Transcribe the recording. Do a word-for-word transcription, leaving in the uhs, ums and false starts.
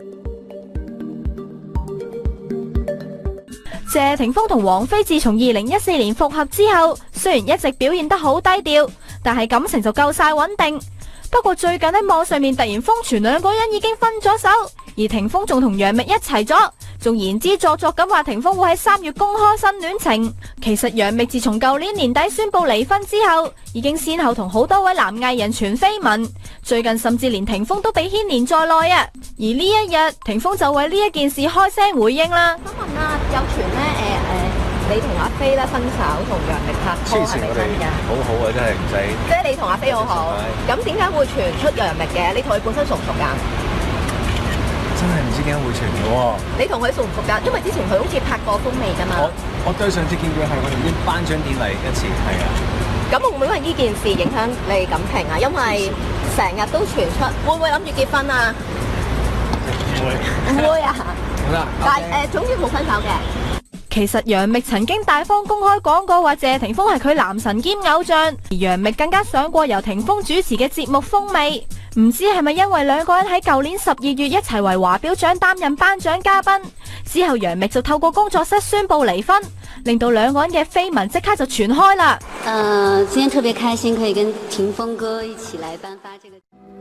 謝霆鋒同王菲自從二零一四年復合之後，雖然一直表現得好低調，但係感情就夠晒穩定。不過最近喺網上面突然瘋傳兩個人已經分咗手，而霆鋒仲同楊冪一齊咗，仲言之鑿鑿咁話霆鋒會喺三月公開新戀情。其實楊冪自從舊年年底宣布離婚之後，已經先後同好多位男藝人傳緋聞，最近甚至連霆鋒都被牽連在內啊！而呢一日，霆鋒就為呢一件事開聲回應啦。 想問啊，有傳咧誒誒，你同阿飛咧分手，同楊冪拍拖係咪真㗎？ 好好啊，真係唔使。 即係你同阿飛好好，咁點解會傳出楊冪嘅？你同佢本身熟唔熟㗎？ 真係唔知點解會傳嘅喎。 你同佢熟唔熟㗎？因為之前佢好似拍過風味㗎嘛。 我我對上次見佢係我哋啲頒獎典禮一次，係啊。 咁會唔會因為呢件事影響你感情啊？因為成日都傳出，會唔會諗住結婚啊？ 唔會。 唔會啊？ 好啦。 但係誒，總之冇分手嘅。 其實楊冪曾經大方公開講過話謝霆鋒係佢男神兼偶像，而楊冪更加上過由霆鋒主持嘅節目《風味》。唔知係咪因為兩個人喺舊年十二月一齊為華表獎擔任頒獎嘉賓，之後楊冪就透過工作室宣布離婚，令到兩個人嘅緋聞即刻就傳開啦。 呃，今天特別開心可以跟霆鋒哥一起來頒發這個。